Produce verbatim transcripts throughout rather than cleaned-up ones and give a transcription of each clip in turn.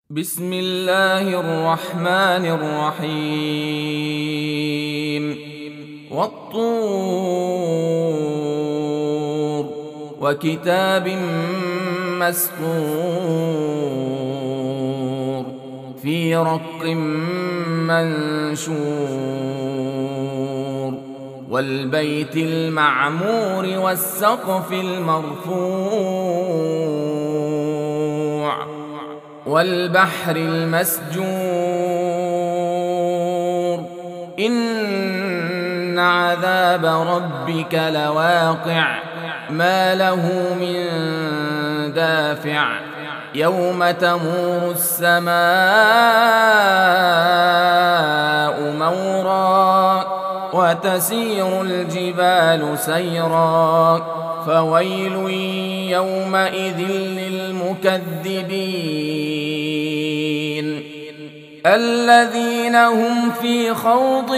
بسم الله الرحمن الرحيم والطور وكتاب مسطور في رق منشور والبيت المعمور والسقف المرفوع والبحر المسجور إن عذاب ربك لواقع ما له من دافع يوم تمور السماء مورا وتسير الجبال سيرا فويل يومئذ للمكذبين الذين هم في خوض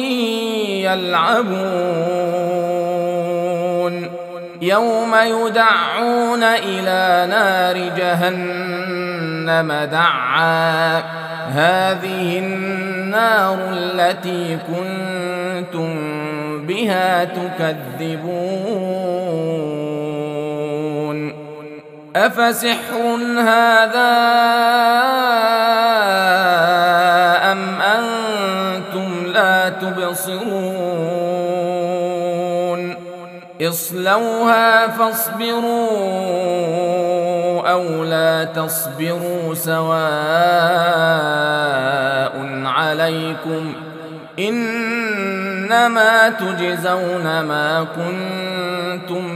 يلعبون يوم يدعون إلى نار جهنم دعا هذه النار التي كنتم بها تكذبون أفسحر هذا أم أنتم لا تبصرون اصلوها فاصبروا أو لا تصبروا سواء عليكم إنما تجزون ما كنتم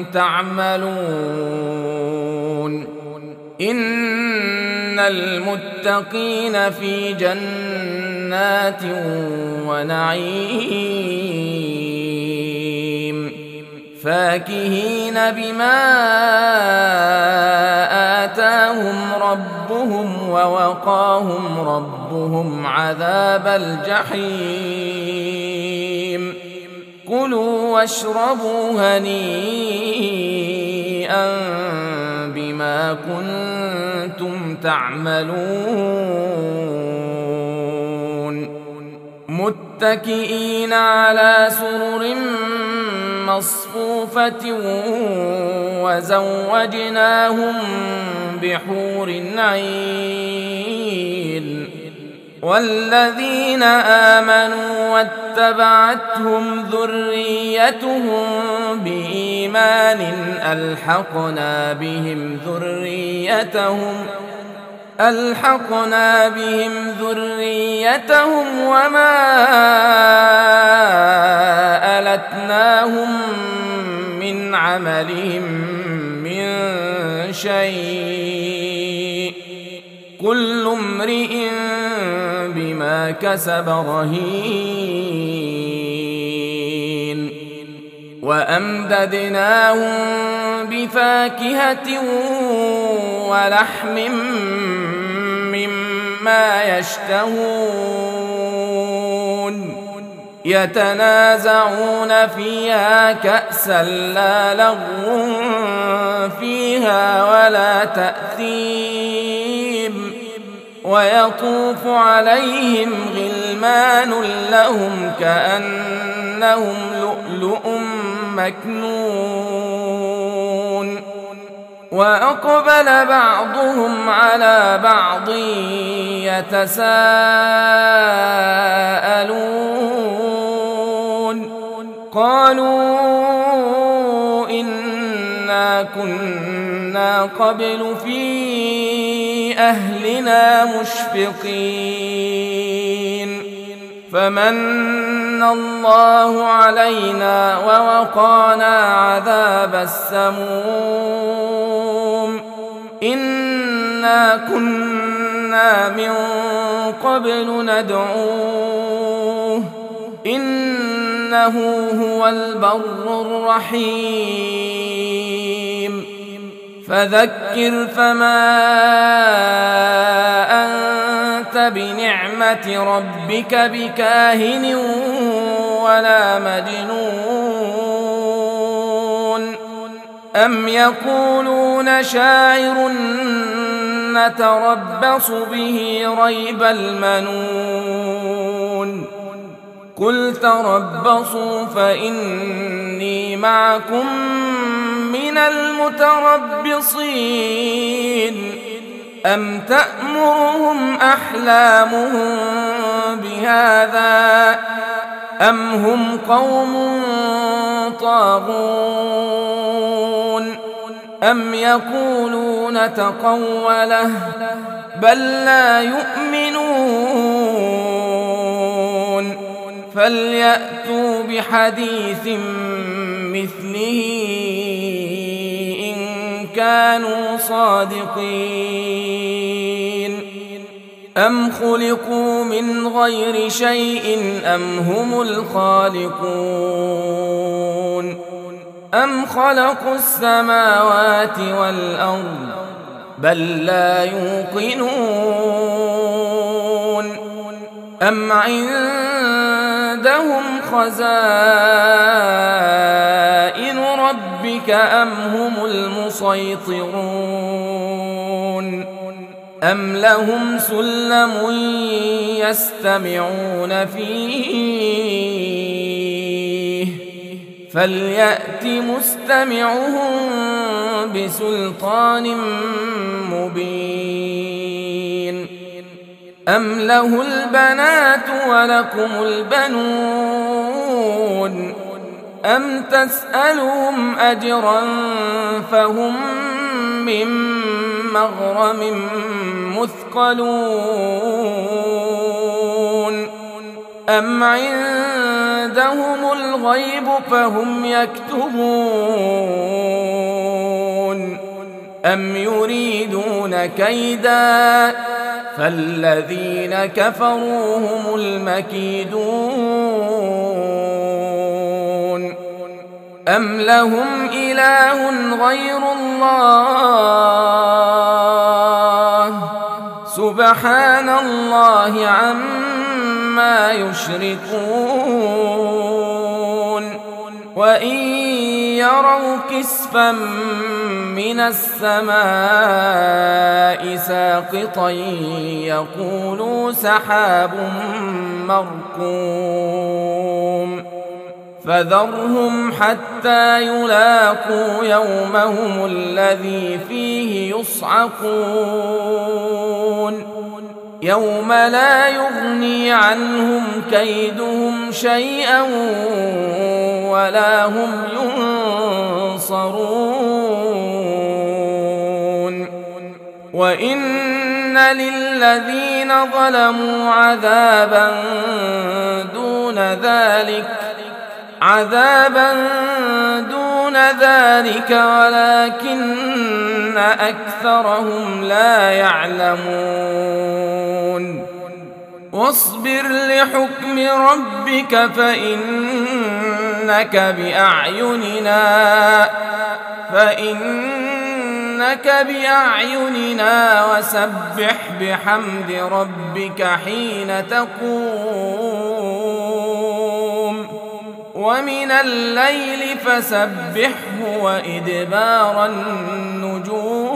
تعملون إن المتقين في جنات ونعيم فاكهين بما آتاهم ربهم ووقاهم ربهم عذاب الجحيم كلوا واشربوا هنيئا بما كنتم تعملون متكئين على سرر مصفوفة وزوجناهم بحور عين والذين آمنوا واتبعتهم ذريتهم بإيمان ألحقنا بهم ذريتهم ألحقنا بهم ذريتهم وما ألتناهم من عملهم من شيء كل امرئ بما كسب رهين وأمددناهم بفاكهة ولحم مما يشتهون يتنازعون فيها كأسا لا لغو فيها ولا تأثيم ويطوف عليهم غلمان لهم كأنهم لؤلؤ مكنون وأقبل بعضهم على بعض يتساءلون قالوا إنا كنا قبل في أهلنا مشفقين فمن الله علينا ووقانا عذاب السموم إنا كنا من قبل ندعوه إنه هو البر الرحيم فذكر فما أنت بنعمة ربك بكاهن ولا مجنون أم يقولون شاعر نتربص به ريب المنون قل تربصوا فإني معكم من المتربصين أم تأمرهم أحلامهم بهذا أم هم قوم طاغون أم يقولون تقوله بل لا يؤمنون فليأتوا بحديث مثله إن كانوا صادقين أم خلقوا من غير شيء أم هم الخالقون أم خلقوا السماوات والأرض بل لا يوقنون أم عندهم خزائن ربك أم هم المسيطرون أم لهم سلم يستمعون فيه فليأت مستمعهم بسلطان مبين أم له البنات ولكم البنون أم تسألهم أجرا فهم من مغرم مثقلون أم عندهم الغيب فهم يكتبون أم يريدون كيدا فالذين كفروا هم المكيدون أم لهم إله غير الله سبحان الله عما يشركون وإن يروا كسفا من السماء ساقطا يقولوا سحاب مركوم فذرهم حتى يلاقوا يومهم الذي فيه يصعقون يوم لا يغني عنهم كيدهم شيئا ولا هم ينصرون وإن للذين ظلموا عذابا دون ذلك عذابا دون ذلك ولكن أكثرهم لا يعلمون واصبر لحكم ربك فإنك بأعيننا فإنك بأعيننا وسبح بحمد ربك حين تقوم ومن الليل فسبحه وإدبار النجوم